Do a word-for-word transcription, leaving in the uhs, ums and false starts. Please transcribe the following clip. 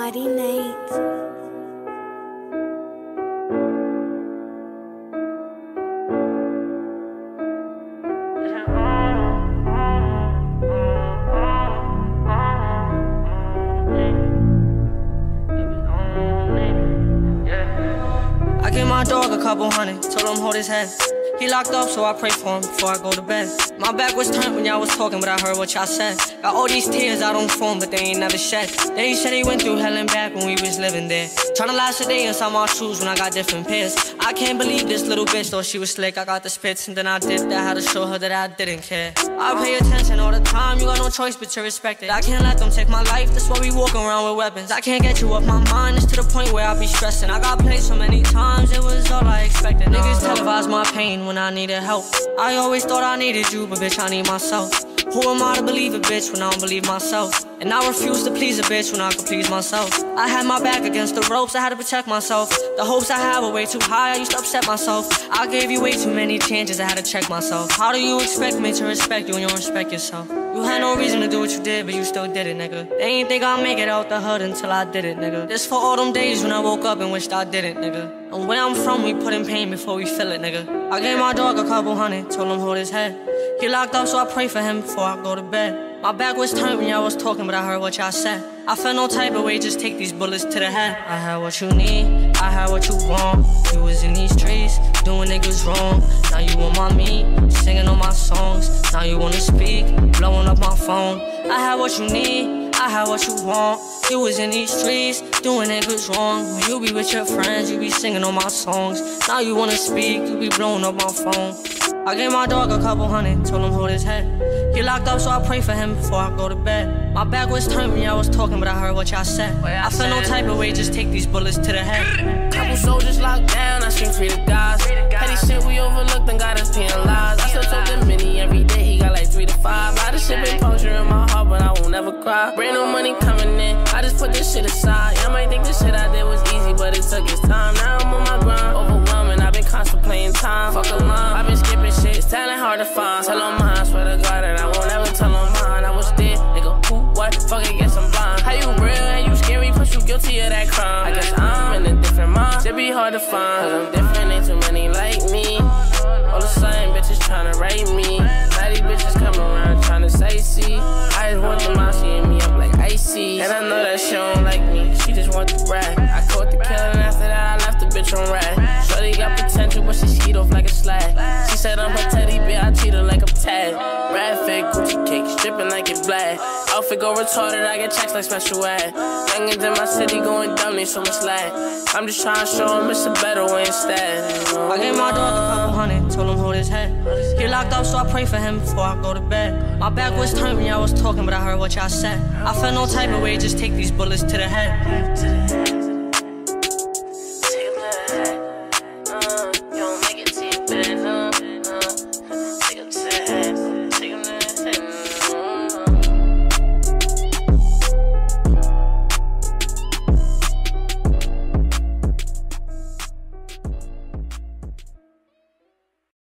Mighty Nate. I gave my dog a couple hundred, told him hold his head. He locked up, so I prayed for him before I go to bed. My back was turned when y'all was talking, but I heard what y'all said. Got all these tears out on phone, but they ain't never shed. Then he said he went through hell and back when we was living there. Tryna last a day inside my shoes when I got different pairs. I can't believe this little bitch, though she was slick. I got the spits, and then I did that, had to show her that I didn't care. I pay attention all the time, you got no choice but to respect it. I can't let them take my life, that's why we walking around with weapons. I can't get you off my mind, it's to the point where I be stressing. I got played so many times, it was all I expected. Niggas televise my pain when I needed help. I always thought I needed you, but bitch, I need myself. Who am I to believe a bitch when I don't believe myself? And I refuse to please a bitch when I can please myself. I had my back against the ropes, I had to protect myself. The hopes I had were way too high, I used to upset myself. I gave you way too many chances, I had to check myself. How do you expect me to respect you when you don't respect yourself? You had no reason to do what you did, but you still did it, nigga. They ain't think I'd make it out the hood until I did it, nigga. This for all them days when I woke up and wished I didn't, nigga. And where I'm from, we put in pain before we feel it, nigga. I gave my dog a couple hundred, told him hold his head. He locked up, so I pray for him before I go to bed. My back was turned when y'all was talking, but I heard what y'all said. I felt no type of way, just take these bullets to the head. I had what you need, I had what you want. You was in these streets, doing niggas wrong. Now you on my meat, singing on my songs. Now you wanna speak, blowing up my phone. I had what you need, I had what you want. You was in these streets, doing niggas wrong. When you be with your friends, you be singing on my songs. Now you wanna speak, you be blowing up my phone. I gave my dog a couple hundred, told him hold his head. He locked up, so I pray for him before I go to bed. My back was turned when y'all was talking, but I heard what y'all said. I felt no type of way, just take these bullets to the head. Couple soldiers locked down, I scream free to guys. Petty shit we overlooked and got us penalized. I still told the mini every day, he got like three to five. Lot of shit been puncture in my heart, but I won't never cry. Brand new money coming in, I just put this shit aside. Y'all might think the shit I did was easy, but it took its time. Now I'm on my grind, overwhelming, I've been contemplating time. Fuck a line, I've been skipping shit, talent hard to find. Tell on mine, swear to God that I won't ever tell on mine. I was dead, nigga, who, what, fuck it, guess I'm blind. How you real and you scary, put you guilty of that crime. I guess I'm in a different mind, it be hard to find. Cause I'm different, ain't too many like me. All the same bitches tryna rape me. Now these bitches come around tryna say see. I just want them out, she hit me up like icy. And I know that she don't like me, she just want the brag. I caught the killing after that, I left the bitch on rag. Shorty got potential, but she skied off like a slag. She said I'm her teddy bear, I treat her like I'm Tjay. Red fit, Gucci cake, stripping like it black. Outfit go retarded, I get checks like special ed. Youngins in my city going dumb, they so much lag. I'm just trying to show them it's a better way instead. I gave my dog a couple hundred, told him hold his head. He locked up, so I pray for him before I go to bed. My back was turned when y'all was talking, but I heard what y'all said. I felt no type of way, just take these bullets to the head.